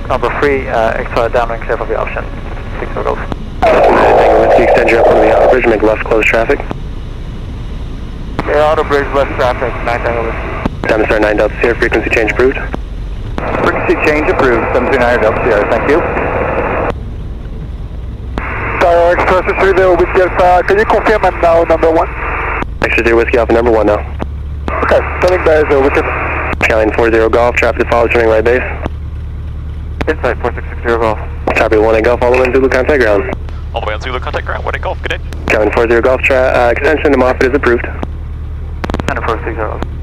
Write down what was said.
number 3, extra downwind clear for the option. 6 Golf. Whiskey, extend you up on the outer bridge, make left close traffic. Yeah, outer bridge, left traffic, 9 Tango Whiskey. Time to start 9 Delta Sierra, frequency change approved. Frequency change approved, 739 Delta Sierra, thank you. Tower Express is through there, Whiskey Alpha, can you confirm I'm now number 1? Extra 0 Whiskey Alpha number 1 now. Okay, standing by 0 Whiskey. Skyline 40 Golf, traffic to follow, turning right base. Inside 4660 Golf. Copy 1 Golf, all the way on Zulu contact ground. All the way on Zulu contact ground, 1 Golf, good day. Skyline 40 Golf, extension to Moffett is approved. And approach 60 Golf.